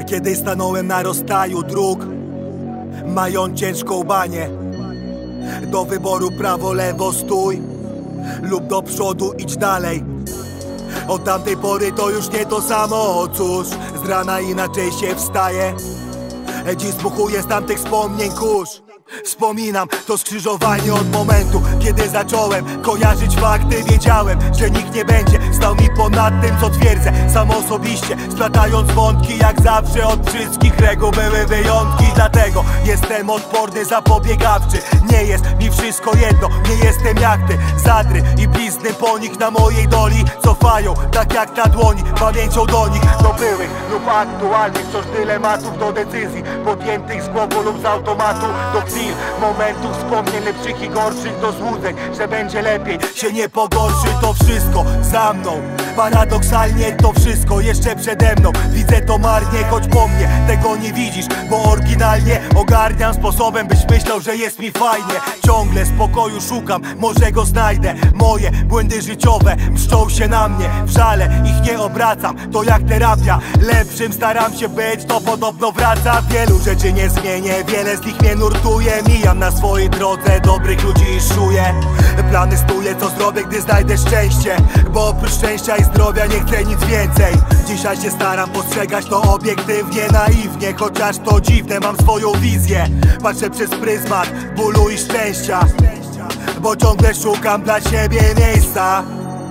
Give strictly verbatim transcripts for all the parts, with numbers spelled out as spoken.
Kiedyś stanąłem na rozstaju dróg, mając ciężką banię. Do wyboru prawo, lewo stój lub do przodu idź dalej. Od tamtej pory to już nie to samo, cóż, z rana inaczej się wstaje. Dziś zbuchuję z tamtych wspomnień kurz. Wspominam to skrzyżowanie od momentu, kiedy zacząłem kojarzyć fakty. Wiedziałem, że nikt nie będzie stał mi ponad tym, co twierdzę sam osobiście, splatając wątki. Jak zawsze od wszystkich reguł były wyjątki, dlatego jestem odporny, zapobiegawczy. Nie jest mi wszystko jedno, nie jestem jak ty. Zadry i blizny po nich na mojej doli cofają, tak jak na dłoni, pamięcią do nich, do byłych lub aktualnych wciąż dylematów, do decyzji podjętych z głowy lub z automatu, do chwil, momentów wspomnień lepszych i gorszych, do złudzeń, że będzie lepiej, się nie pogorszy. To wszystko za mną, paradoksalnie to wszystko jeszcze przede mną. Widzę to marnie, choć po mnie tego nie widzisz, bo oryginalnie ogarniam sposobem, byś myślał, że jest mi fajnie. Ciągle spokoju szukam, może go znajdę. Moje błędy życiowe mszczą się na mnie, w żale ich nie obracam, to jak terapia. Lepszym staram się być, to podobno wraca. Wielu rzeczy nie zmienię, wiele z nich mnie nurtuje. Mijam na swojej drodze dobrych ludzi i szuję plany, stuję, co zrobię, gdy znajdę szczęście, bo oprócz szczęścia i zdrowia nie chcę nic więcej. Dzisiaj się staram postrzegać to obiektywnie, naiwnie, chociaż to dziwne, mam swoją wizję. Patrzę przez pryzmat bólu i szczęścia, bo ciągle szukam dla siebie miejsca.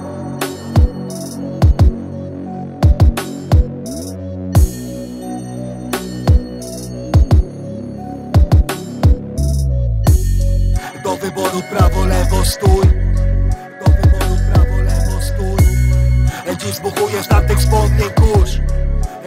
Do wyboru prawo, lewo stój. Do wyboru prawo, lewo stój. Dziś buchujesz tamtych wspomnień kurz.